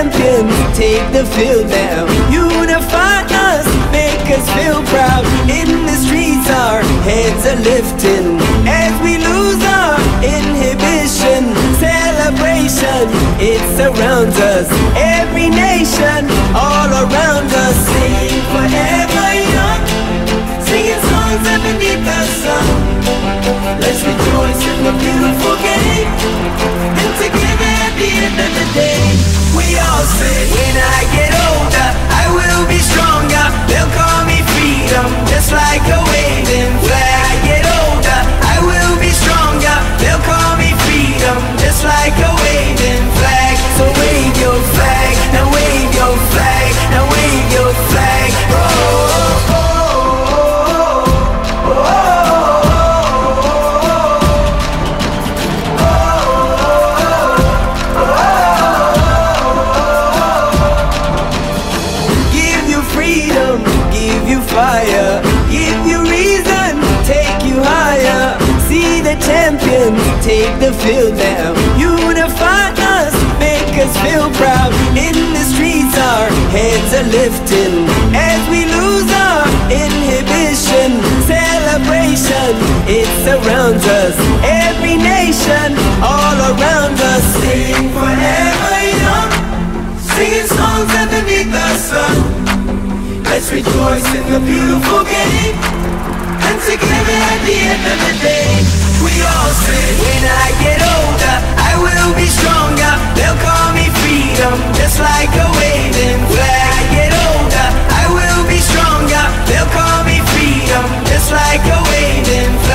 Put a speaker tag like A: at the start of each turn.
A: champions take the field now. Unify us, make us feel proud. In the streets our heads are lifting as we lose our inhibition. Celebration, it surrounds us. Every nation, all around us. Sing forever young, singing songs underneath the sun. Let's rejoice in the beautiful game, and together at the end of the day, we all say, when I get older, I will be stronger. They'll call me freedom, just like a waving flag. I get older, I will be stronger. They'll call me freedom, just like a waving flag. So wave your flag, now wave your flag, now wave your flag. Oh, oh, oh. Fire, give you reason, take you higher. See the champions take the field now. Unify us, make us feel proud. In the streets our heads are lifting as we lose our inhibition. Celebration, it surrounds us. Every nation, all around us. Sing forever young, singing songs underneath the sun. Let's rejoice in the beautiful game, and together at the end of the day, we all say, when I get older, I will be stronger. They'll call me freedom, just like a waving flag. I get older, I will be stronger. They'll call me freedom, just like a waving flag.